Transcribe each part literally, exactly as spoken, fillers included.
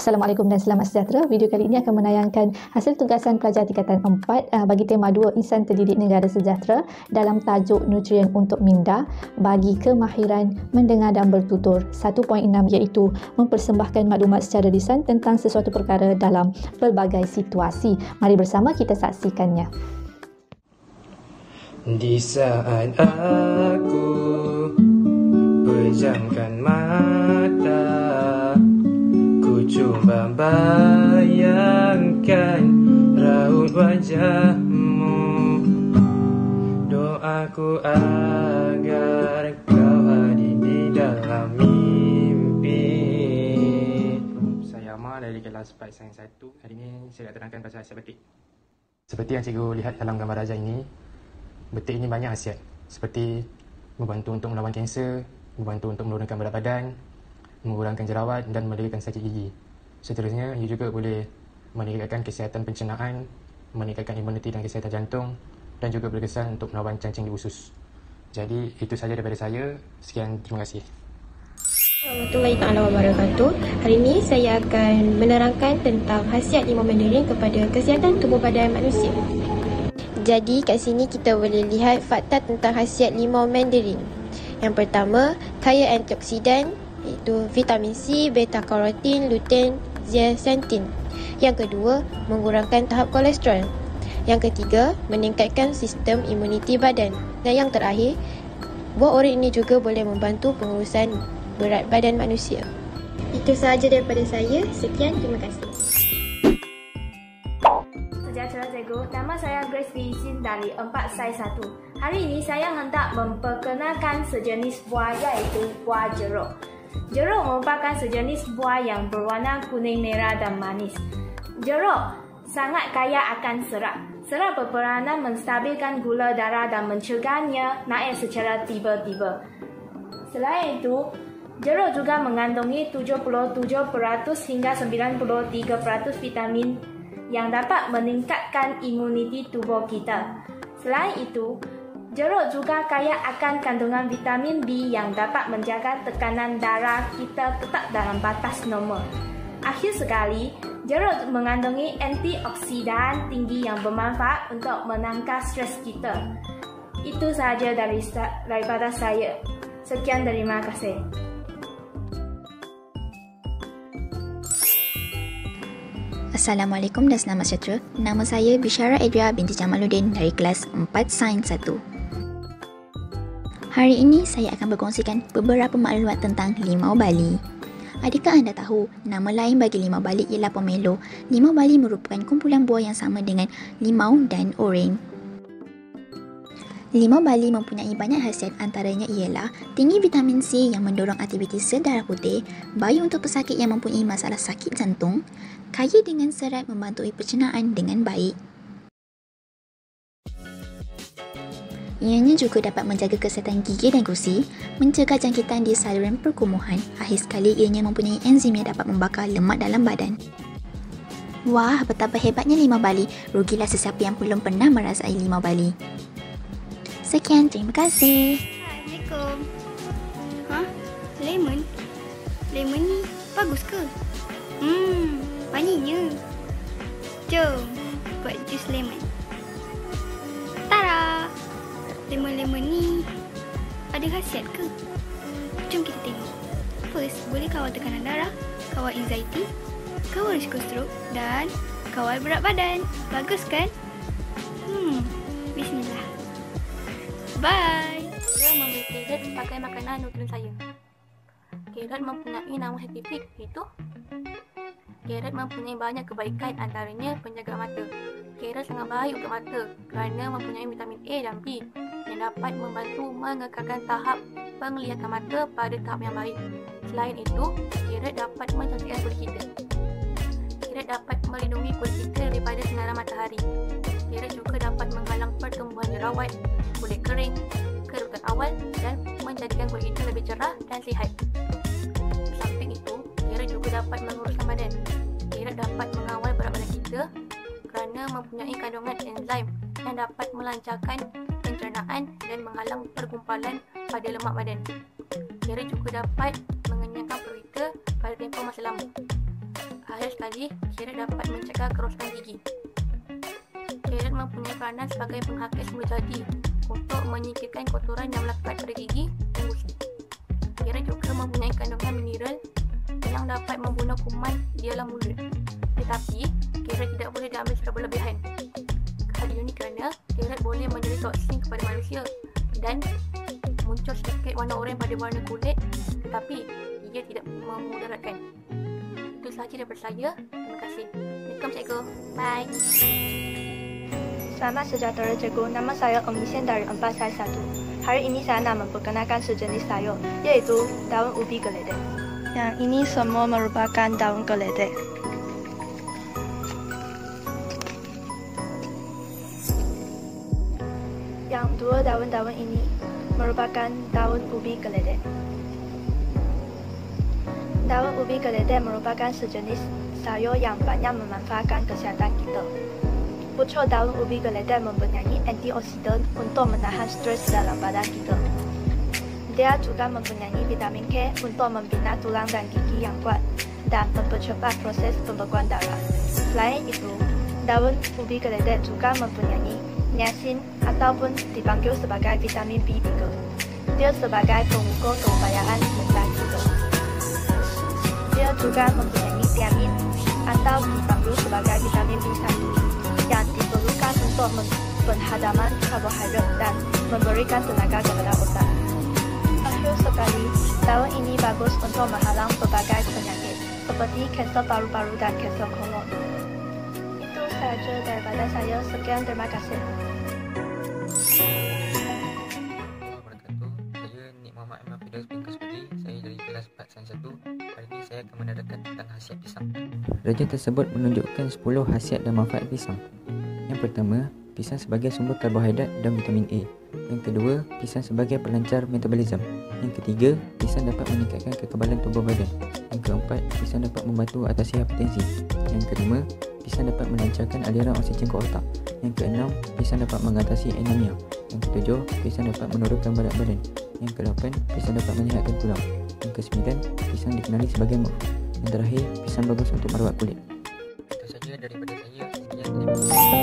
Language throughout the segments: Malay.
Assalamualaikum dan selamat sejahtera. Video kali ini akan menayangkan hasil tugasan pelajar tingkatan empat uh, bagi tema dua Insan Terdidik Negara Sejahtera dalam tajuk Nutrien untuk Minda bagi kemahiran mendengar dan bertutur satu titik enam, iaitu mempersembahkan maklumat secara lisan tentang sesuatu perkara dalam pelbagai situasi. Mari bersama kita saksikannya. Di saat aku pejamkan mata, ku cuba bayangkan raut wajahmu. Doaku agar kau hadir di dalam mimpi. Saya Amar dari kelas empat Sains satu. Hari ini saya nak terangkan pasal khasiat betik. Seperti yang cikgu lihat dalam gambar raja ini, betik ini banyak khasiat, seperti membantu untuk melawan kanser, membantu untuk menurunkan berat badan, mengurangkan jerawat dan meredakan sakit gigi. Seterusnya, ia juga boleh meningkatkan kesihatan pencernaan, meningkatkan imuniti dan kesihatan jantung, dan juga berkesan untuk melawan cancing di usus. Jadi, itu sahaja daripada saya. Sekian, terima kasih. Warahmatullahi taala wabarakatuh. Hari ini saya akan menerangkan tentang khasiat limau mandarin kepada kesihatan tubuh badan manusia. Jadi kat sini kita boleh lihat fakta tentang khasiat limau mandarin. Yang pertama, kaya antioksidan iaitu vitamin C, beta karotin, lutein, zeaxanthin. Yang kedua, mengurangkan tahap kolesterol. Yang ketiga, meningkatkan sistem imuniti badan. Dan yang terakhir, buah oren ini juga boleh membantu pengurusan berat badan manusia. Itu sahaja daripada saya. Sekian, terima kasih. Sejahtera cikgu, nama saya Grace Visin dari empat Sains satu. Hari ini saya hendak memperkenalkan sejenis buah, iaitu buah jeruk. Jeruk merupakan sejenis buah yang berwarna kuning, merah dan manis. Jeruk sangat kaya akan serat. Serat berperanan menstabilkan gula darah dan mencegahnya naik secara tiba-tiba. Selain itu, jeruk juga mengandungi tujuh puluh tujuh peratus hingga sembilan puluh tiga peratus vitamin yang dapat meningkatkan imuniti tubuh kita. Selain itu, jeruk juga kaya akan kandungan vitamin B yang dapat menjaga tekanan darah kita tetap dalam batas normal. Akhir sekali, jeruk mengandungi antioksidan tinggi yang bermanfaat untuk menangkal stres kita. Itu sahaja dari daripada saya. Sekian, terima kasih. Assalamualaikum dan selamat sejahtera. Nama saya Bishara Adria binti Jamaluddin dari kelas empat Sains satu. Hari ini saya akan berkongsikan beberapa maklumat tentang limau bali. Adakah anda tahu nama lain bagi limau bali ialah pomelo? Limau bali merupakan kumpulan buah yang sama dengan limau dan oren. Limau bali mempunyai banyak khasiat, antaranya ialah tinggi vitamin C yang mendorong aktiviti sel darah putih, baik untuk pesakit yang mempunyai masalah sakit jantung, kaya dengan serat membantu pencernaan dengan baik. Ianya juga dapat menjaga kesihatan gigi dan gusi, mencegah jangkitan di saluran perkumuhan. Akhir sekali, ianya mempunyai enzim yang dapat membakar lemak dalam badan. Wah, betapa hebatnya limau bali. Rugilah sesiapa yang belum pernah merasai limau bali. Sekian, terima kasih. Assalamualaikum. Ha? Lemon? Lemon ni bagus ke? Hmm, wanginya. Jom buat jus lemon. Tara! Lemon-lemon ni ada khasiat ke? Jom kita tengok. First, boleh kawal tekanan darah, kawal anxiety, kawal risiko stroke dan kawal berat badan. Bagus kan? Hmm, bismillah. Bye. Saya membeli carrot pakai makanan nutrien saya. Carrot mempunyai nama saintifik iaitu carrot mempunyai banyak kebaikan, antaranya penjaga mata. Carrot sangat baik untuk mata kerana mempunyai vitamin A dan B yang dapat membantu mengekalkan tahap penglihatan mata pada tahap yang baik. Selain itu, carrot dapat mencantikkan kulit kita. Carrot dapat melindungi kulit kita daripada sinaran matahari. Carrot juga dapat menghalang pertumbuhan jerawat, kulit kering, kerutan awal dan menjadikan kulit kita lebih cerah dan sihat. Samping itu, carrot juga dapat menguruskan badan. Carrot dapat mengawal berat badan kita kerana mempunyai kandungan enzim yang dapat melancarkan pencernaan dan menghalang pergumpalan pada lemak badan. Carrot juga dapat mengenyangkan perut kita pada tempoh masa lama. Akhir sekali, carrot dapat mencegah kerosakan gigi. Carrot mempunyai peranan sebagai penghapus semula jadi untuk menyingkirkan kotoran yang melekat pada gigi dan gusi. Carrot juga mempunyai kandungan mineral yang dapat membunuh kuman di dalam mulut. Tetapi, carrot tidak boleh diambil secara berlebihan. Hal ini kerana carrot boleh menjadi toksin kepada manusia dan muncul sedikit warna oranye pada warna kulit, tetapi ia tidak memudaratkan. Itu sahaja daripada saya. Terima kasih. Assalamualaikum cikgu. Bye. Selamat sejahtera cikgu. Nama saya Ong Isen dari empat sai satu. Hari ini saya nak memperkenalkan sejenis sayur, iaitu daun ubi geledek. Yang ini semua merupakan daun geledek. Yang dua daun-daun ini merupakan daun ubi geledek. Daun ubi geledek merupakan sejenis sayur yang banyak memanfaatkan kesihatan kita. Pucuk daun ubi geledek mempunyai antioksidan untuk menahan stres dalam badan kita. Dia juga mempunyai vitamin K untuk membina tulang dan gigi yang kuat dan mempercepat proses pembekuan darah. Selain itu, daun ubi geledek juga mempunyai niacin ataupun dipanggil sebagai vitamin B tiga. Dia sebagai pengukur keupayaan mental kita. Dia juga mempunyai tiamin atau dipanggil sebagai vitamin B satu yang diperlukan untuk penghadaman karbohidrat dan memberikan tenaga kepada otak. Akhir sekali, daun ini bagus untuk menghalang berbagai penyakit seperti kanser paru-paru dan kanser kolon. Itu sahaja daripada saya. Sekian, terima kasih. Saya Nik Muhammad Ahmad Firdaus bin Kasbadi. Saya dari kelas empat sains satu. Hari ini saya akan menerangkan tentang khasiat pisang. Raja tersebut menunjukkan sepuluh khasiat dan manfaat pisang. Yang pertama, pisang sebagai sumber karbohidrat dan vitamin A. Yang kedua, pisang sebagai pelancar metabolisme. Yang ketiga, pisang dapat meningkatkan kekebalan tubuh badan. Yang keempat, pisang dapat membantu atasi hipertensi. Yang kelima, pisang dapat melancarkan aliran oksigen ke otak. Yang keenam, pisang dapat mengatasi anemia. Yang ketujuh, pisang dapat menurunkan berat badan. Yang kedelapan, pisang dapat menyihatkan tulang. Yang kesembilan, pisang dikenali sebagai murah. Yang terakhir, pisang bagus untuk merawat kulit. Itu saja daripada saya. Sekian, terima kasih.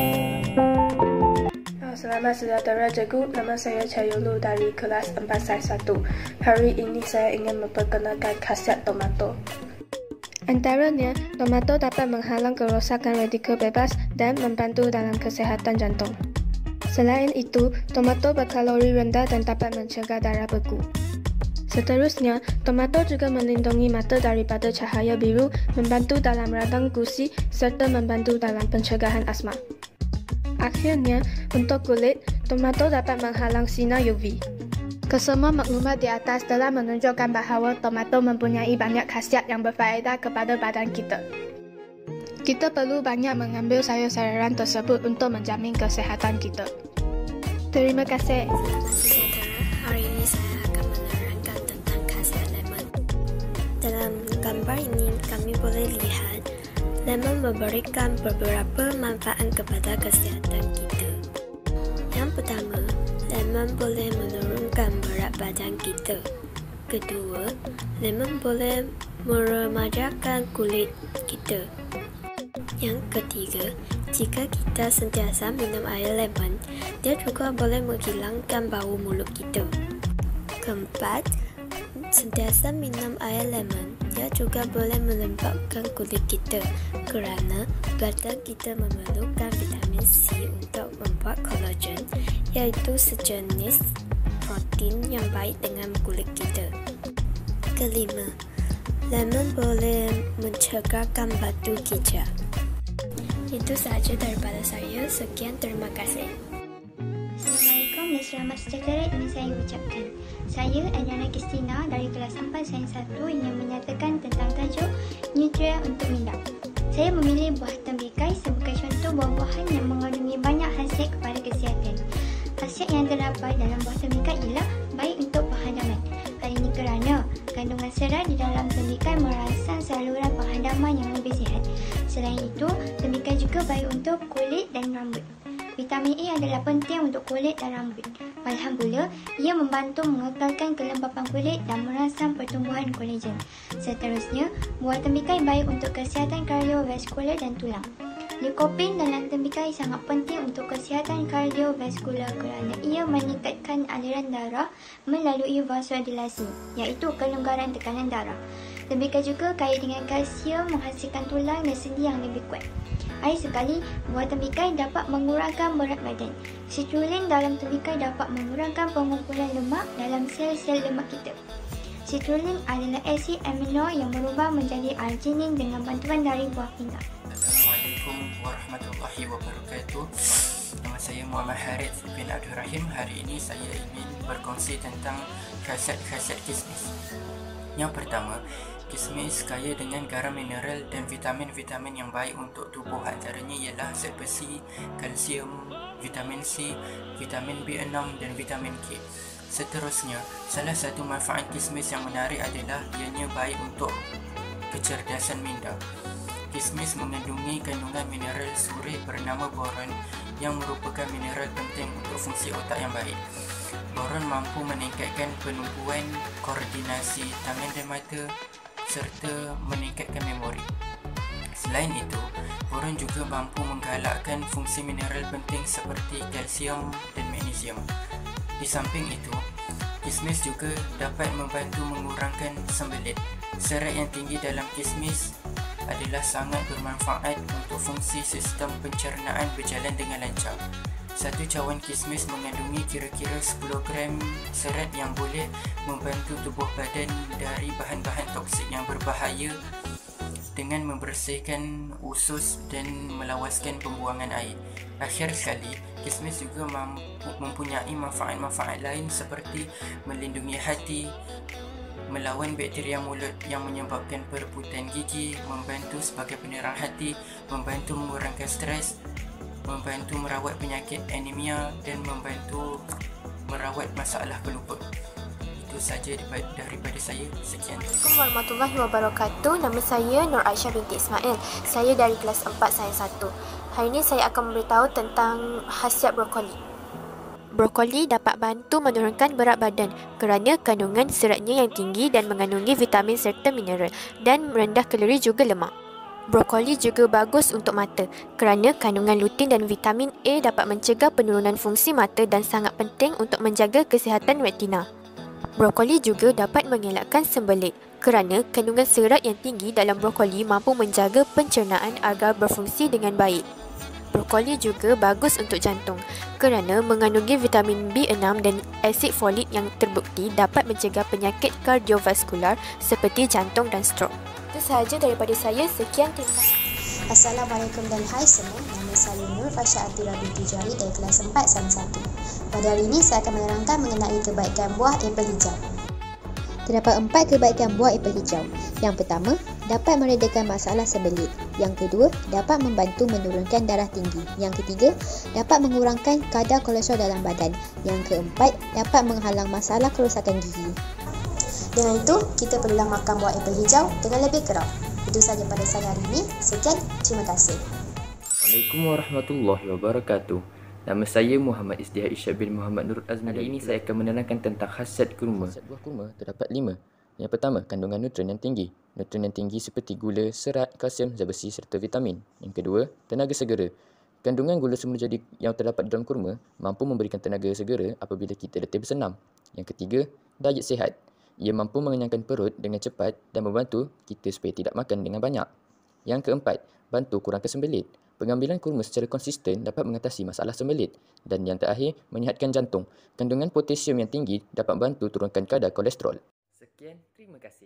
Selamat sejahtera cikgu. Nama saya Chayulu dari kelas empat sai satu. Hari ini saya ingin memperkenalkan khasiat tomato. Antaranya, tomato dapat menghalang kerosakan radikal bebas dan membantu dalam kesihatan jantung. Selain itu, tomato berkalori rendah dan dapat mencegah darah beku. Seterusnya, tomato juga melindungi mata daripada cahaya biru, membantu dalam radang gusi serta membantu dalam pencegahan asma. Akhirnya, untuk kulit, tomato dapat menghalang sinar U V. Kesemua maklumat di atas telah menunjukkan bahawa tomato mempunyai banyak khasiat yang berfaedah kepada badan kita. Kita perlu banyak mengambil sayur-sayuran tersebut untuk menjamin kesihatan kita. Terima kasih. Hari ini saya akan menerangkan tentang khasiat lemon. Dalam gambar ini, kami boleh lihat lemon memberikan beberapa manfaat kepada kesihatan kita. Yang pertama, lemon boleh menurunkan berat badan kita. Kedua, lemon boleh meremajakan kulit kita. Yang ketiga, jika kita sentiasa minum air lemon, dia juga boleh menghilangkan bau mulut kita. Keempat, sentiasa minum air lemon, dia juga boleh melembabkan kulit kita kerana badan kita memerlukan vitamin C untuk membuat kolagen, iaitu sejenis protein yang baik dengan kulit kita. Kelima, lemon boleh mencegahkan batu ginjal. Itu sahaja daripada saya. Sekian, terima kasih. Assalamualaikum dan selamat sejahtera ingin saya ucapkan. Saya Adriana Kristina dari kelas empat sains satu yang menyatakan tentang tajuk nutrien untuk minda. Saya memilih buah tembikai sebagai contoh buah-buahan yang mengandungi banyak khasiat kepada kesihatan. Khasiat yang terdapat dalam buah tembikai ialah baik untuk penghadaman. Hal ini kerana kandungan serat di dalam tembikai merangsang saluran penghadaman yang lebih sihat. Selain itu, tembikai juga baik untuk kulit dan rambut. Vitamin A adalah penting untuk kulit dan rambut. Malahan pula, ia membantu mengekalkan kelembapan kulit dan merangsang pertumbuhan kolagen. Seterusnya, buah tembikai baik untuk kesihatan kardiovaskular dan tulang. Likopen dalam tembikai sangat penting untuk kesihatan kardiovaskular kerana ia meningkatkan aliran darah melalui vasodilasi, iaitu kelonggaran tekanan darah. Tembikai juga kaya dengan kalsium, menghasilkan tulang dan sendi yang lebih kuat. Akhir sekali, buah tembikai dapat mengurangkan berat badan. Citrulline dalam tembikai dapat mengurangkan pengumpulan lemak dalam sel-sel lemak kita. Citrulline adalah asid amino yang berubah menjadi arginin dengan bantuan dari buah pinang. Assalamualaikum warahmatullahi wabarakatuh. Nama saya Muhammad Harith bin Abdul Rahim. Hari ini saya ingin berkongsi tentang khasiat-khasiat kismis. Yang pertama, kismis kaya dengan garam mineral dan vitamin-vitamin yang baik untuk tubuh. Antaranya ialah zat besi, kalsium, vitamin C, vitamin B enam dan vitamin K. Seterusnya, salah satu manfaat kismis yang menarik adalah ianya baik untuk kecerdasan minda. Kismis mengandungi kandungan mineral suri bernama boron yang merupakan mineral penting untuk fungsi otak yang baik. Boron mampu meningkatkan penumpuan koordinasi tangan dan mata serta meningkatkan memori. Selain itu, boron juga mampu menggalakkan fungsi mineral penting seperti kalsium dan magnesium. Di samping itu, kismis juga dapat membantu mengurangkan sembelit. Serat yang tinggi dalam kismis adalah sangat bermanfaat untuk fungsi sistem pencernaan berjalan dengan lancar. Satu cawan kismis mengandungi kira-kira sepuluh gram serat yang boleh membantu tubuh badan dari bahan-bahan toksik yang berbahaya dengan membersihkan usus dan melawaskan pembuangan air. Akhir sekali, kismis juga mempunyai manfaat-manfaat lain seperti melindungi hati, melawan bakteria mulut yang menyebabkan perebutan gigi, membantu sebagai penerang hati, membantu mengurangkan stres, membantu merawat penyakit anemia dan membantu merawat masalah pelupa. Itu saja daripada saya. Sekian. Assalamualaikum warahmatullahi wabarakatuh. Nama saya Nur Aisyah binti Ismail. Saya dari kelas empat sains satu. Hari ini saya akan memberitahu tentang khasiat brokoli. Brokoli dapat bantu menurunkan berat badan kerana kandungan seratnya yang tinggi dan mengandungi vitamin serta mineral dan rendah kalori juga lemak. Brokoli juga bagus untuk mata kerana kandungan lutein dan vitamin A dapat mencegah penurunan fungsi mata dan sangat penting untuk menjaga kesihatan retina. Brokoli juga dapat mengelakkan sembelit kerana kandungan serat yang tinggi dalam brokoli mampu menjaga pencernaan agar berfungsi dengan baik. Brokoli juga bagus untuk jantung kerana mengandungi vitamin B enam dan asid folik yang terbukti dapat mencegah penyakit kardiovaskular seperti jantung dan strok. Itu sahaja daripada saya. Sekian, terima kasih. Assalamualaikum dan hai semua. Nama saya Nur Fasha Atira binti Jari dari kelas empat sains satu. Pada hari ini saya akan menerangkan mengenai kebaikan buah apel hijau. Terdapat empat kebaikan buah apel hijau. Yang pertama, dapat meredakan masalah sembelit. Yang kedua, dapat membantu menurunkan darah tinggi. Yang ketiga, dapat mengurangkan kadar kolesterol dalam badan. Yang keempat, dapat menghalang masalah kerosakan gigi. Dengan itu, kita perlulah makan buah apel hijau dengan lebih kerap. Itu sahaja pada saya hari ini. Sekian, terima kasih. Assalamualaikum warahmatullahi wabarakatuh. Nama saya Muhammad Izdihar Isyad bin Muhammad Nur Azmi. Hari ini saya akan menerangkan tentang khasiat kurma. Khasiat buah kurma terdapat lima. Yang pertama, kandungan nutrien yang tinggi. Nutrien yang tinggi seperti gula, serat, kalsium, zat besi serta vitamin. Yang kedua, tenaga segera. Kandungan gula semula jadi yang terdapat dalam kurma mampu memberikan tenaga segera apabila kita letih bersenam. Yang ketiga, diet sihat. Ia mampu mengenyangkan perut dengan cepat dan membantu kita supaya tidak makan dengan banyak. Yang keempat, bantu kurangkan sembelit. Pengambilan kurma secara konsisten dapat mengatasi masalah sembelit. Dan yang terakhir, menyihatkan jantung. Kandungan potasium yang tinggi dapat bantu turunkan kadar kolesterol. Sekian, terima kasih.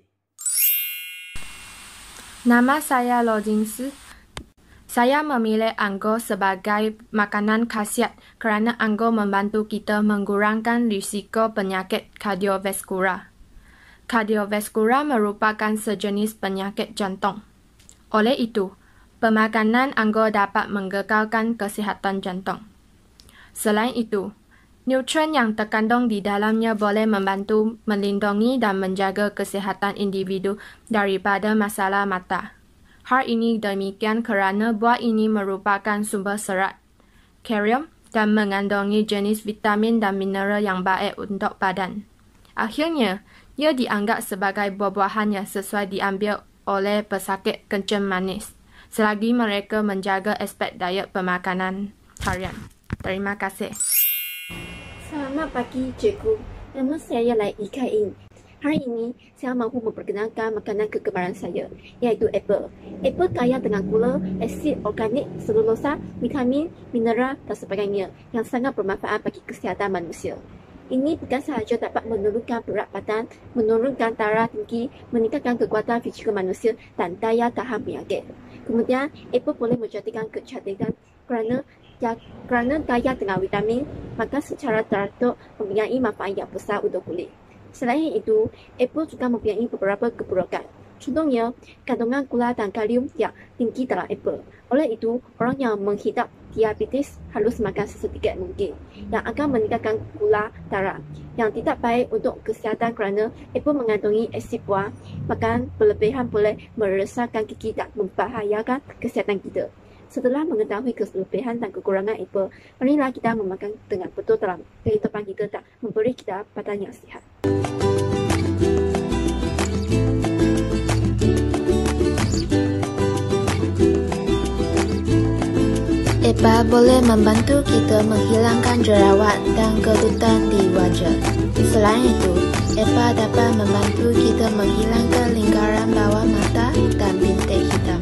Nama saya Lo Jingsi. Saya memilih anggur sebagai makanan khasiat kerana anggur membantu kita mengurangkan risiko penyakit kardiovaskular. Kardiovaskular merupakan sejenis penyakit jantung. Oleh itu, pemakanan anggur dapat mengekalkan kesihatan jantung. Selain itu, nutrien yang terkandung di dalamnya boleh membantu melindungi dan menjaga kesihatan individu daripada masalah mata. Hal ini demikian kerana buah ini merupakan sumber serat, kalium, dan mengandungi jenis vitamin dan mineral yang baik untuk badan. Akhirnya, ia dianggap sebagai buah-buahan yang sesuai diambil oleh pesakit kencing manis, selagi mereka menjaga aspek diet pemakanan harian. Terima kasih. Selamat pagi, cikgu. Nama saya Lai Ika In. Hari ini, saya mahu memperkenalkan makanan kegemaran saya, iaitu apple. Apple kaya dengan gula, asid organik, selulosa, vitamin, mineral dan sebagainya yang sangat bermanfaat bagi kesihatan manusia. Ini bukan sahaja dapat menurunkan berat badan, menurunkan darah tinggi, meningkatkan kekuatan fizikal manusia dan daya tahan penyakit. Kemudian, apple boleh menjadikan kecantikan kerana ya, kerana kaya dengan vitamin, maka secara teratur mempunyai manfaat yang besar untuk kulit. Selain itu, apple juga mempunyai beberapa keburukan. Contohnya, kandungan gula dan kalium yang tinggi dalam apple. Oleh itu, orang yang menghidap diabetes harus makan sesedikit mungkin, yang akan meningkatkan gula darah, yang tidak baik untuk kesihatan kerana apple mengandungi asid buah. Makan berlebihan boleh merosakkan gigi dan membahayakan kesihatan kita. Setelah mengetahui kelebihan dan kekurangan apple, marilah kita memakan dengan betul dalam kehidupan kita dan memberi kita badan yang sihat. Apple boleh membantu kita menghilangkan jerawat dan kerutan di wajah. Selain itu, apple dapat membantu kita menghilangkan lingkaran bawah mata dan bintik hitam.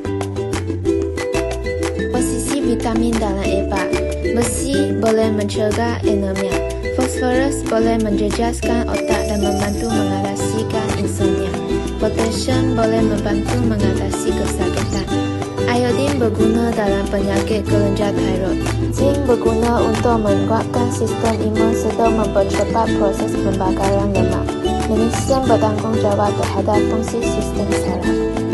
Posisi vitamin dalam apple: besi boleh mencegah anemia, fosforus boleh menjejaskan otak dan membantu mengatasikan insomnia, potasium boleh membantu mengatasi kesakitan. Iodin berguna dalam penyakit kelenjar tiroid. Zinc berguna untuk menguatkan sistem imun serta mempercepat proses pembakaran lemak. Magnesium bertanggungjawab terhadap fungsi sistem saraf.